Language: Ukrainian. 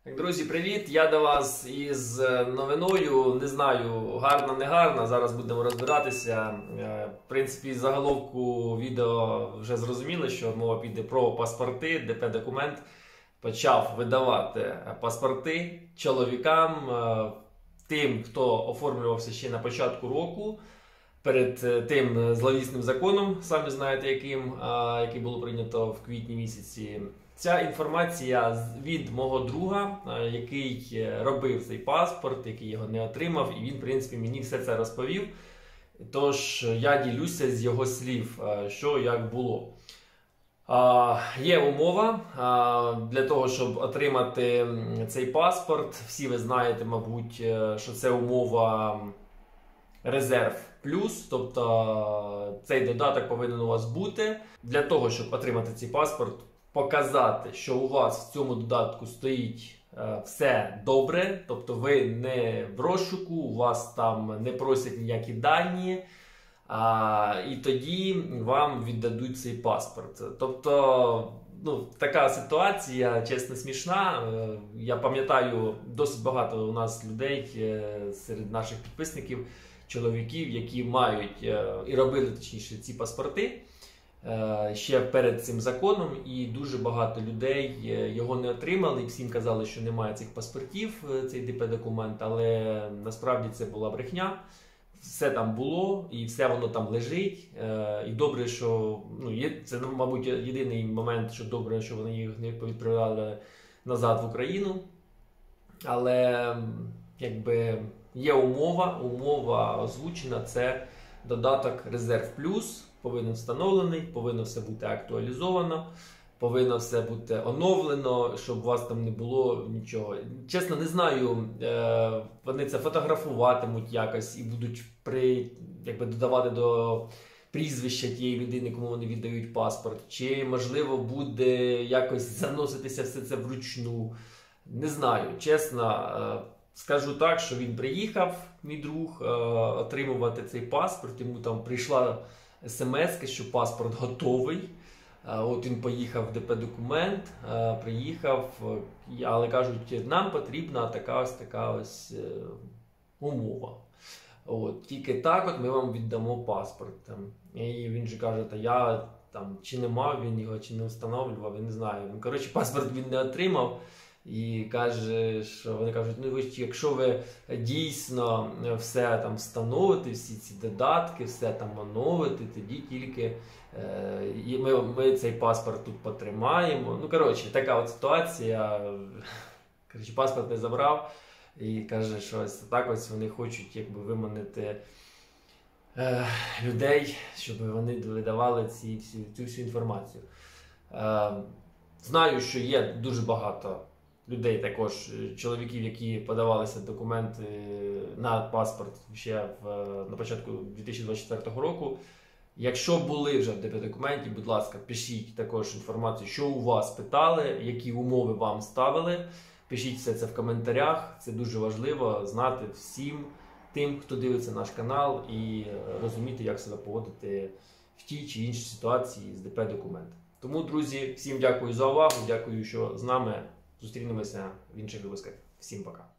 Так, друзі, привіт! Я до вас із новиною. Не знаю, гарна, не гарна. Зараз будемо розбиратися. В принципі, з заголовку відео вже зрозуміли, що мова піде про паспорти. ДП-документ почав видавати паспорти чоловікам, тим, хто оформлювався ще на початку року, перед тим зловісним законом, самі знаєте який було прийнято в квітні місяці. Ця інформація від мого друга, який робив цей паспорт, який його не отримав, і він, в принципі, мені все це розповів. Тож я ділюся з його слів, що як було. Є умова для того, щоб отримати цей паспорт. Всі ви знаєте, мабуть, що це умова резерв плюс, тобто цей додаток повинен у вас бути. Для того, щоб отримати цей паспорт, показати, що у вас в цьому додатку стоїть все добре, тобто ви не в розшуку, у вас там не просять ніякі дані, і тоді вам віддадуть цей паспорт. Тобто, така ситуація, чесно, смішна. Я пам'ятаю, досить багато у нас людей серед наших підписників, чоловіків, які мають і робили, точніше, ці паспорти ще перед цим законом, і дуже багато людей його не отримали, і всім казали, що немає цих паспортів, цей ДП-документ, але насправді це була брехня. Все там було, і все воно там лежить. І добре, що, це, мабуть, єдиний момент, що добре, що вони їх не відправляли назад в Україну. Але, якби, є умова озвучена, це додаток Резерв Плюс, повинен встановлений, повинно все бути актуалізовано, повинно все бути оновлено, щоб у вас там не було нічого. Чесно, не знаю, вони це фотографуватимуть якось і будуть додавати до прізвища тієї людини, кому вони віддають паспорт, чи, можливо, буде якось заноситися все це вручну. Не знаю, чесно. Скажу так, що він приїхав, мій друг, отримувати цей паспорт, йому там прийшла смс, що паспорт готовий. От він поїхав в ДП-документ, приїхав, але кажуть, нам потрібна така ось умова. Тільки так от ми вам віддамо паспорт. І він же каже, я там чи не мав він його, чи не встановлював, я не знаю. Коротше, паспорт він не отримав. І каже, що вони кажуть, якщо ви дійсно все там встановите, всі ці додатки, все там оновите, тоді тільки ми цей паспорт тут потримаємо. Така от ситуація. Паспорт не забрав і каже, що ось так ось вони хочуть виманити людей, щоб вони видавали цю всю інформацію. Знаю, що є дуже багато людей, також чоловіків, які подавалися документи на паспорт ще на початку 2024 року. Якщо були вже в ДП-документі, будь ласка, пишіть також інформацію, що у вас питали, які умови вам ставили. Пишіть все це в коментарях. Це дуже важливо знати всім тим, хто дивиться наш канал, і розуміти, як себе поводити в тій чи іншій ситуації з ДП-документом. Тому, друзі, всім дякую за увагу, дякую, що з нами. Зустрінемося в інших випусках. Всім пока.